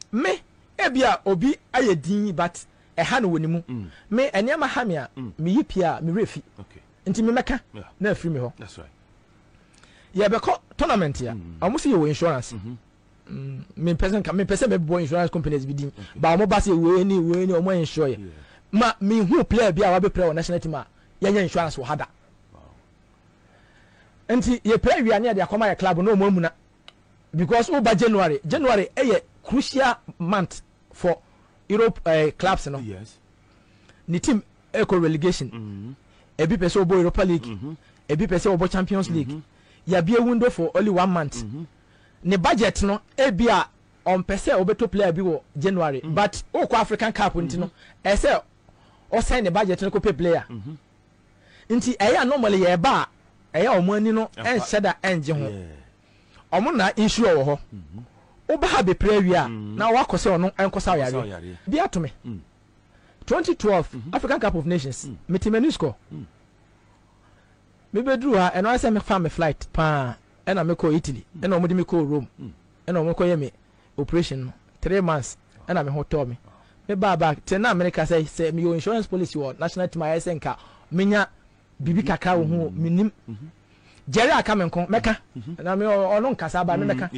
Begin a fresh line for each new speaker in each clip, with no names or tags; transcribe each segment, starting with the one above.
me ebia obi aye din but ha no wonimu me eniama ha me a me yipia me refi
okay
nti me meka na afiri me ho
that's right
ye be ko tournament ya amusi ye insurance me person me boy insurance companies bi din ba mo ba se we ni omo insure ma me hu player bi a wa be play on national team a ye nya insurance wo hada nti ye play wi ania de akoma ye club no mo amuna because over January a crucial month for Europe clubs no
yes
ni team eco relegation ebi pese obo Europa League ebi pese obo Champions League ya be a window for only 1 month ne budget no ebi a on pese obeto player bi wo January but o ko African Cup ntino ese o sign the budget no ko pay player nti eya normally ye ba eya omo ani no en sheda enje ho omo na issue wo ho oba ha be pray wi a na wakose ono enkosa yare bi atome 2012 African Cup of Nations metimani score me bedru ha eno ase me fa me flight pa ena me ko Italy ena omo di me ko Rome ena omo ko ye me operation 3 months ena me hotel me ba tena America say me insurance policy or national team ayese nka menya bibi kaka wo ho minim Jerry akamenko meka na me ono nkasa ba me meka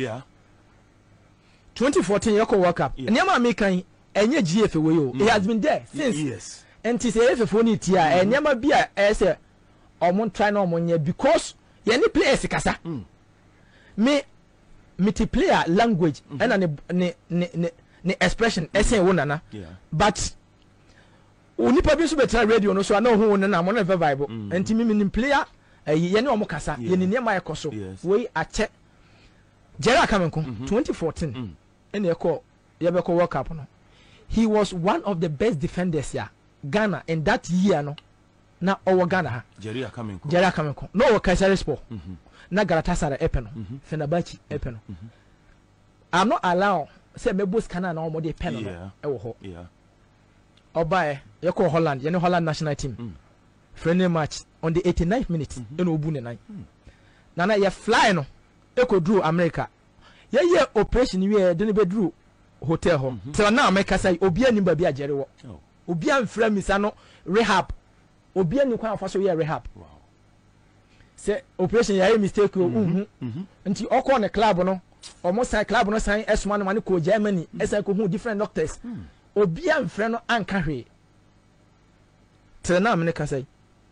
2014 Yoko World Cup nyama American enye GFA we yo it has been there since
yes
and it say FFO ni tia nyama bia say omon try na omon nya because ye ni players kasa me multiplayer language and ne expression esen wo nana but onipa bi so betra radio no so na ho na mo na vibe enti me player ye ne omo kasa ye ni nyama ekoso we ache Jerry akamenko 2014 and Yabeko World Cup no. He was one of the best defenders here. Ghana in that year no. Na our Ghana.
Jerry Akamenko.
No Kayseri Sport. Na Galatasaray epeno. Fenerbahce epeno. I'm not allowed say me boss kana na omode pen no. Ewo ho.
Yeah.
Obae yeko Holland, yene Holland national team. Friendly match on the 89th minute eno obu ne nan. Nana ye fly no. Eko drew America. Ye operation we de ne bedru hotel ho till na America say obi ani ba bi agere wo obi an fra misa no rehab obi ani kwa afa so ye rehab wow say operation ya mistake o nti okọ ne club no omo sign club no sign esma no mane ko Germany esa ko hu different doctors obi an fra no anka hwe till na America say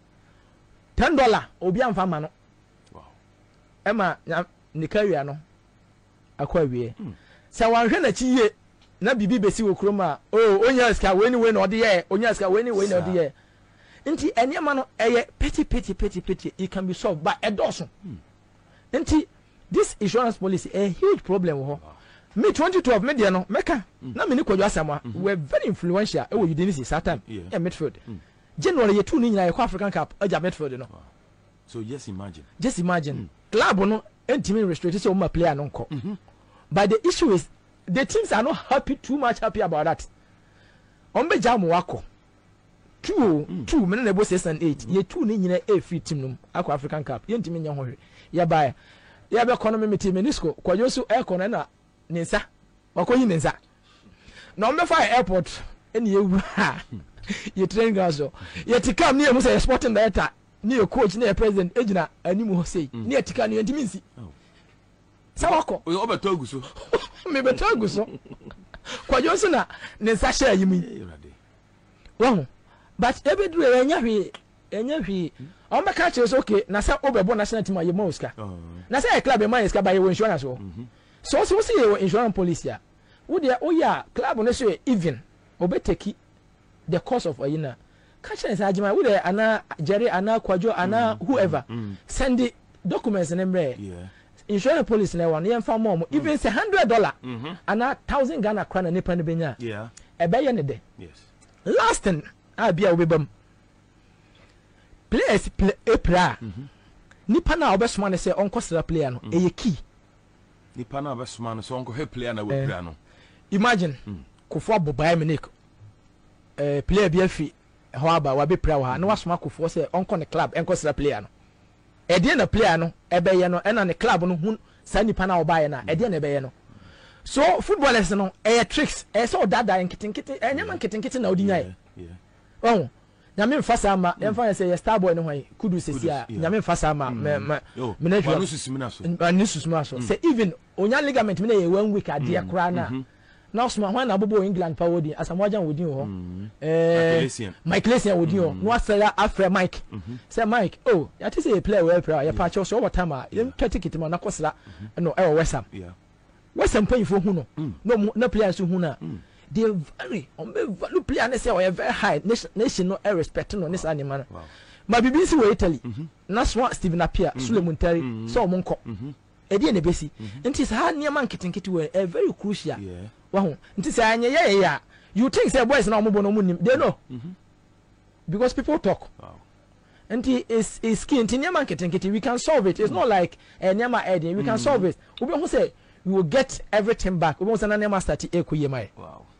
$10 obi an fa ma no wow ema ne career no akwa wie se wanhwe na chiye na bibi besi wo kroma onya ska we ni na ode ye onya ska we ni na ode ye nti enema no eye petty it can be solved by edoso nti this insurance policy a huge problem ho me 2012 me de no meka na me ni kwadwo asama we very influential e wo Udinese that time midfield January ye 2 ni nyina ye kwa African Cup aja midfield no
so just imagine
club no entimi restricted so my player no nko but the issue is the teams are not too much happy about that ombe jam wako 2 men na bo 6 and 8 ye 2 ni nyina e free team no akwa African Cup ye ntimi nya hohwe ya ba ya be economy meeting menisco kwajo so economy na ninsa wakoyi ninsa na ombe fa airport eni ewu ha ye train gaso ye tikam ni e mu say sporting director ni e coach ni e president ejina animu ho sei ni e tikam ni ntimi nsi sawako
o be to aguso
me be to aguso kwajo so na ninsa sha yimi won but ebedru enya hwe on be catch us okay na say obebo national team aye moska na say club e man iska by insurance so see insurance policy a wo de oya club no so even obeteki the cost of ayina catch us Agyemang wo de ana Jerry ana kwajo ana whoever send the documents in emre insurance policy na one yen fa mo even say $100 ana 1000 Ghana crown na nipa ne benya e be ye ne de last thing abia obebam players play nipa na obesoma ne say onko sra player no eye key
nipa na obesoma no so onko he player na we player no
imagine kofo abobai Munich player bi afi ho aba wa be player wa na wasoma kofo say onko ne club enko sra player no e de na player no ebe ye no e na ne club no hu sa nipa na obaye na e de na ebe ye no So footballers no tricks so dada nkitinkiti nyama nkitinkiti na odi nyai oh nyame mfasa ama emfa say star boy no hwan kudu sesia nyame mfasa ama me na susuma so say even onya ligament me na ye 1 week ade kra na na osuma hwan na bobo England pa wodi asamoajan wodi ho Mike Lesian wodi ho no afra Mike say Mike oh ya ti say a player well player ya pa cho so over time a yem ticket ma na kosra no e wo Wesam what's some pain for who no players who na they very value player and say we very high nation no respect no this animal ma BBC we Italy na so Steven Appiah Suleiman Terry so monko e dey na besi nti sa niam nketinketi we very crucial wa ho nti sa anye ya you think say boys na omobo no munim they know because people talk nti is key nti niam nketinketi we can solve it. It's not like niam we can solve it. We who say we will get everything back. We want to start ekoye mai. Wow.